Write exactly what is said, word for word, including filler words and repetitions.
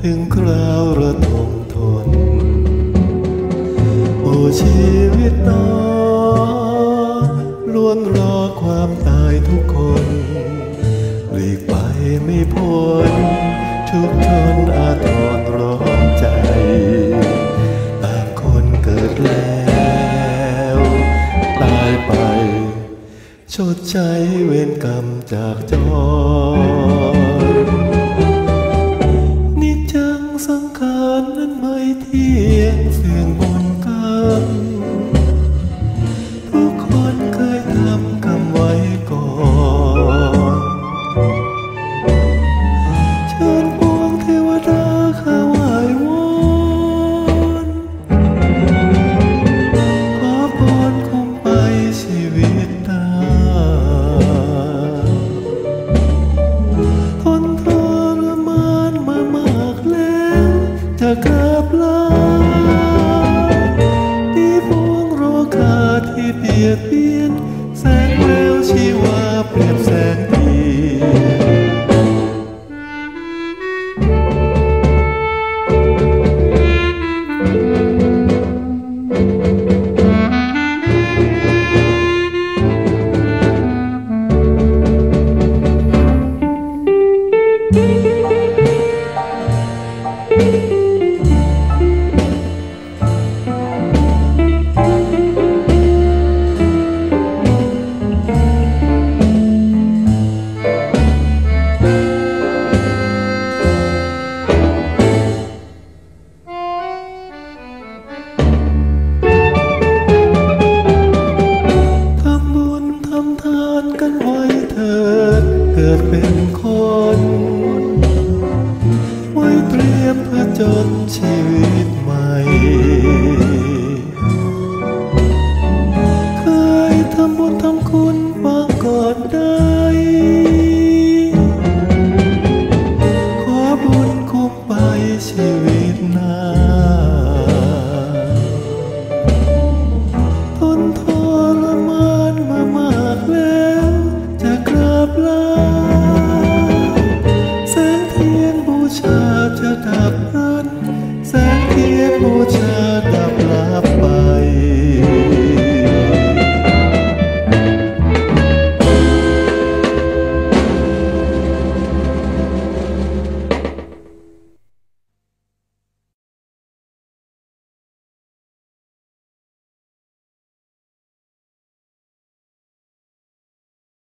ถึงคราวระทมทนโอ้ชีวิตน้อล้วนรอความตายทุกคนหลีกไปไม่พ้นทุกทนอาทรร้อนใจต่างคนเกิดแล้วตายไปชดใช้เวรกรรมจากจรนิจจังสังขารนั้นไม่เที่ยงเสื่อมบนกรรมทุกคนเคยทำกรรมไว้ก่อนเชิญพวงเทวดาข้าไหว้วอนขอพรคงไปชีวิตตาทนทรมานมามากแล้วจะกราบลาที่พวงโรคาที่เบียดเบียนแสงแววชีวาเปรียบแสงเทียกันไว้เถิดเกิดเป็นคนไว้เตรียมเพื่อจนชีวิตใหม่เคยทำบุญทำคุณมาก่อนได้ขอบุญคุ้มไปชีวิตหน้าทนทรมานมามากแล้วจะกราบลาแสงเทียนบูชาจะดับรันแสงเทียนบูชา